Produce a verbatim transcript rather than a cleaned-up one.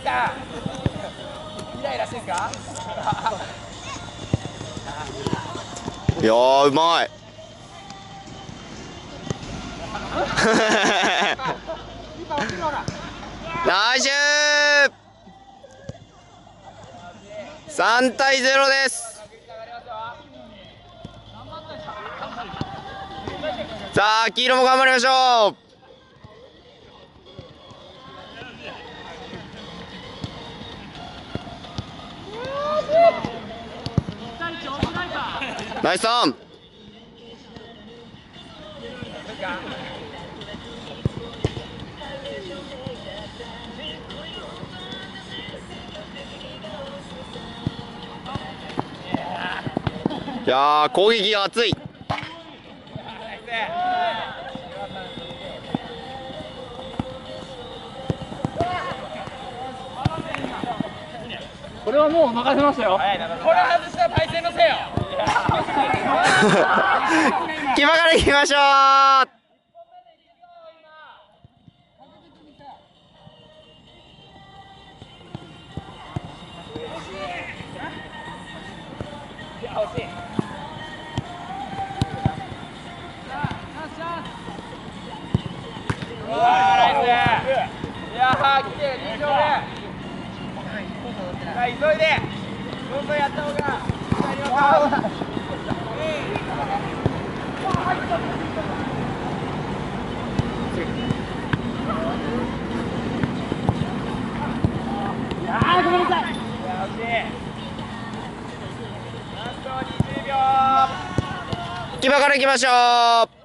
さんイライラしてんすか？ いやーうまいナイスさんたいゼロです。さあ黄色も頑張りましょう。ナイスさん。いやー攻撃が熱い。 これはもう任せましたよ。 これ外したら対戦のせいよ。 木場から行きましょう。 いやー来てるに勝目。さあ急いでどんどんやった方がやりましょう。 あーごめんなさい。 いや惜しい。ラストにじゅうびょう。 木場から行きましょう。